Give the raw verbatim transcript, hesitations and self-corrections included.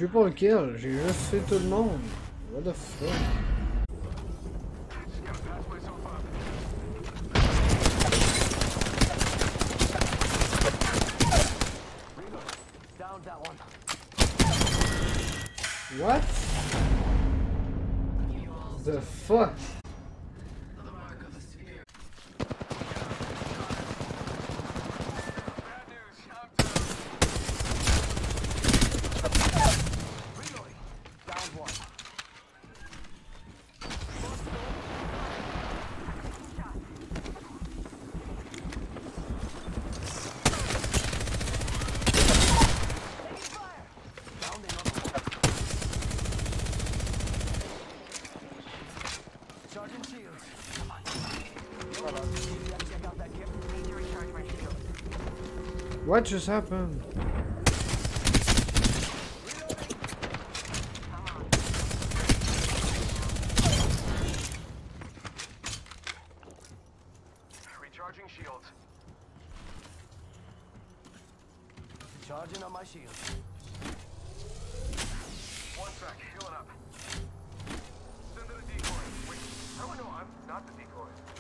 suis pas un kill, j'ai juste fait tout le monde. What the fuck? What? The fuck? What just happened? Recharging shields. Charging on my shield. One sec, healing up. Send in a decoy. Wait, how do I know I'm not the decoy?